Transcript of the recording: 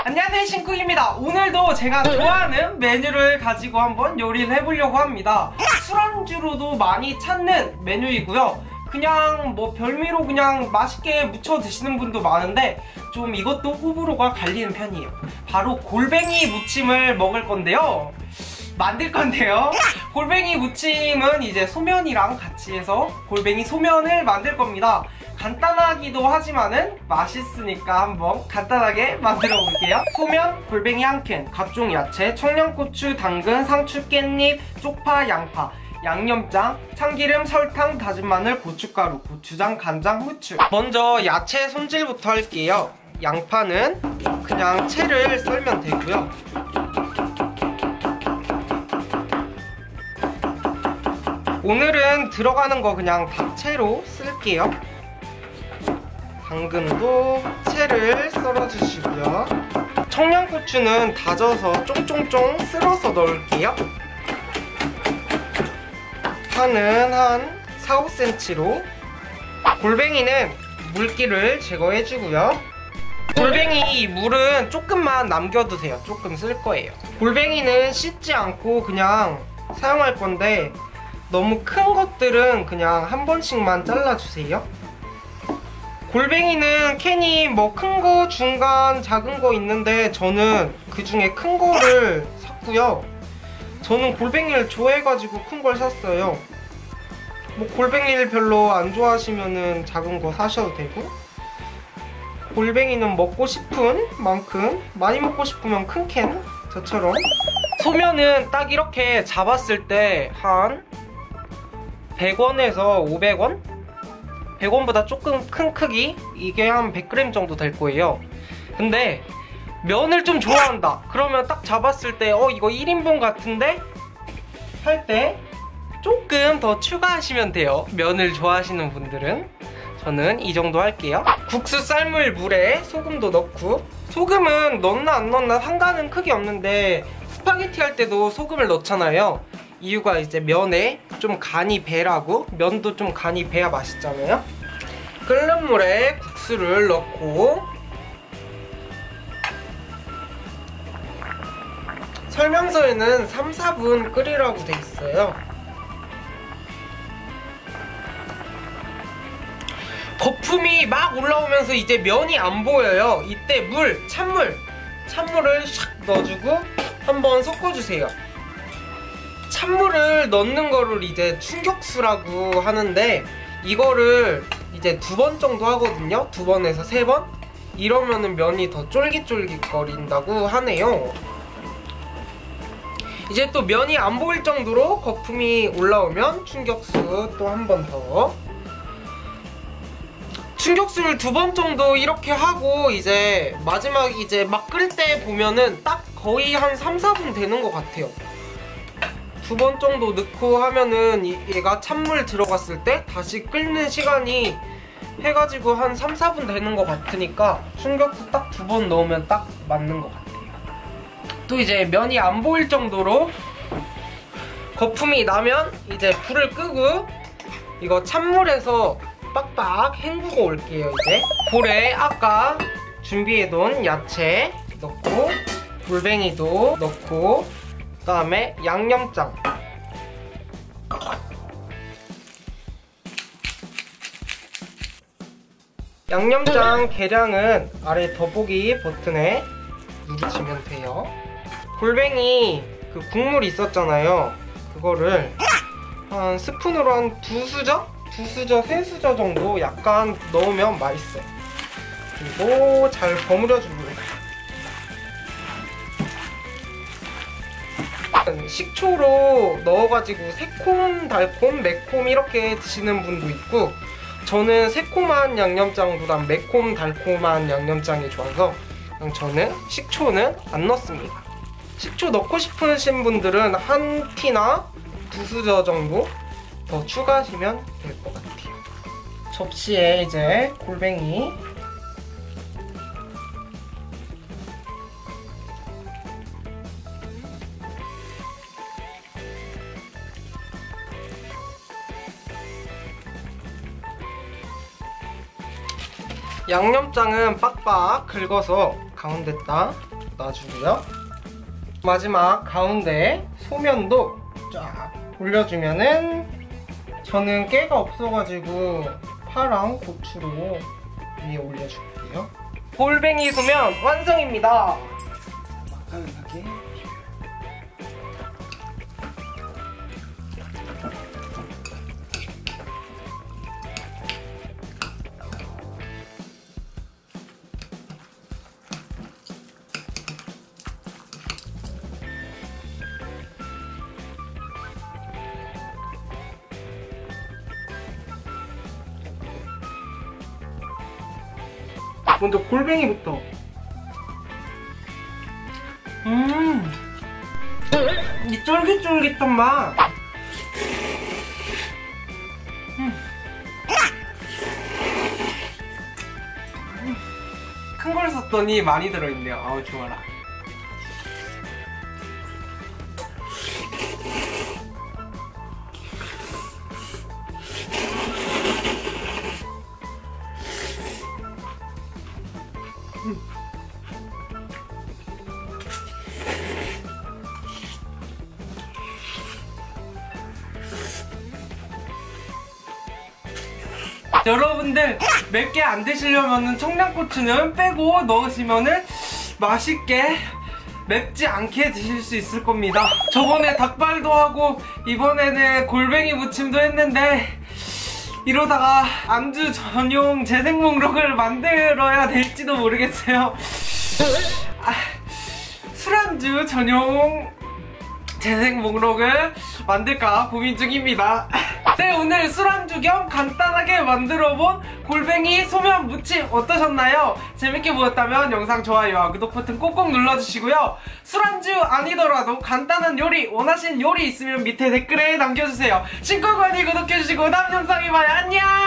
안녕하세요, 신쿡입니다. 오늘도 제가 좋아하는 메뉴를 가지고 한번 요리를 해보려고 합니다. 술안주로도 많이 찾는 메뉴이고요. 그냥 뭐 별미로 그냥 맛있게 무쳐 드시는 분도 많은데 좀 이것도 호불호가 갈리는 편이에요. 바로 골뱅이 무침을 먹을 건데요. 만들 건데요. 골뱅이 무침은 이제 소면이랑 같이 해서 골뱅이 소면을 만들 겁니다. 간단하기도 하지만은 맛있으니까 한번 간단하게 만들어 볼게요. 소면, 골뱅이 한 캔, 각종 야채, 청양고추, 당근, 상추, 깻잎, 쪽파, 양파, 양념장, 참기름, 설탕, 다진 마늘, 고춧가루, 고추장, 간장, 후추. 먼저 야채 손질부터 할게요. 양파는 그냥 채를 썰면 되고요. 오늘은 들어가는 거 그냥 닭채로 쓸게요. 당근도 채를 썰어주시고요. 청양고추는 다져서 쫑쫑쫑 쓸어서 넣을게요. 파는 한 4, 5cm로. 골뱅이는 물기를 제거해주고요. 골뱅이 물은 조금만 남겨두세요. 조금 쓸 거예요. 골뱅이는 씻지 않고 그냥 사용할 건데 너무 큰 것들은 그냥 한 번씩만 잘라주세요. 골뱅이는 캔이 뭐 큰 거, 중간, 작은 거 있는데 저는 그 중에 큰 거를 샀고요. 저는 골뱅이를 좋아해가지고 큰 걸 샀어요. 뭐 골뱅이를 별로 안 좋아하시면은 작은 거 사셔도 되고, 골뱅이는 먹고 싶은 만큼, 많이 먹고 싶으면 큰 캔, 저처럼. 소면은 딱 이렇게 잡았을 때 한 100원에서 500원? 100원보다 조금 큰 크기? 이게 한 100g 정도 될 거예요. 근데 면을 좀 좋아한다 그러면 딱 잡았을 때 이거 1인분 같은데? 할 때 조금 더 추가하시면 돼요. 면을 좋아하시는 분들은. 저는 이 정도 할게요. 국수 삶을 물에 소금도 넣고, 소금은 넣나 안 넣나 상관은 크게 없는데 스파게티 할 때도 소금을 넣잖아요. 이유가 이제 면에 좀 간이 배라고, 면도 좀 간이 배야 맛있잖아요. 끓는 물에 국수를 넣고, 설명서에는 3, 4분 끓이라고 돼 있어요. 거품이 막 올라오면서 이제 면이 안 보여요. 이때 찬물을 샥 넣어주고 한번 섞어주세요. 찬물을 넣는 거를 이제 충격수라고 하는데, 이거를 이제 2번 정도 하거든요. 2번에서 3번? 이러면은 면이 더 쫄깃쫄깃 거린다고 하네요. 이제 또 면이 안 보일 정도로 거품이 올라오면 충격수 또 한 번 더. 충격수를 2번 정도 이렇게 하고, 이제 마지막 이제 막 끓일 때 보면은 딱 거의 한 3, 4분 되는 것 같아요. 2번 정도 넣고 하면은 얘가 찬물 들어갔을 때 다시 끓는 시간이 해가지고 한 3, 4분 되는 것 같으니까 충격수 딱 2번 넣으면 딱 맞는 것 같아요. 또 이제 면이 안 보일 정도로 거품이 나면 이제 불을 끄고 이거 찬물에서 빡빡 헹구고 올게요. 이제 볼에 아까 준비해둔 야채 넣고, 골뱅이도 넣고, 그 다음에 양념장, 양념장 계량은 아래 더보기 버튼에 누르시면 돼요. 골뱅이 그 국물 있었잖아요. 그거를 한 스푼으로 한 2수저? 2수저, 3수저 정도 약간 넣으면 맛있어요. 그리고 잘 버무려주고요. 식초로 넣어가지고 새콤달콤, 매콤 이렇게 드시는 분도 있고, 저는 새콤한 양념장보단 매콤달콤한 양념장이 좋아서 그냥 저는 식초는 안 넣습니다. 식초 넣고 싶으신 분들은 한 티나 2수저 정도 더 추가하시면 될 것 같아요. 접시에 이제 골뱅이, 양념장은 빡빡 긁어서 가운데 딱 놔주고요. 마지막 가운데 소면도 쫙 올려주면은, 저는 깨가 없어가지고 파랑 고추로 위에 올려줄게요. 골뱅이 소면 완성입니다. 맛깔나게. 먼저 골뱅이부터. 이 쫄깃쫄깃한 맛. 큰 걸 샀더니 많이 들어있네요. 아우 좋아라. 여러분들 맵게 안 드시려면 청양고추는 빼고 넣으시면은 맛있게 맵지 않게 드실 수 있을 겁니다. 저번에 닭발도 하고 이번에는 골뱅이 무침도 했는데, 이러다가 안주 전용 재생 목록을 만들어야 될지도 모르겠어요. 술안주 전용 재생 목록을 만들까 고민 중입니다. 네, 오늘 술안주 겸 간단하게 만들어본 골뱅이 소면 무침 어떠셨나요? 재밌게 보셨다면 영상 좋아요와 구독 버튼 꼭꼭 눌러주시고요. 술안주 아니더라도 간단한 요리, 원하시는 요리 있으면 밑에 댓글에 남겨주세요. 신곡 많이 구독해주시고 다음 영상에 봐요. 안녕!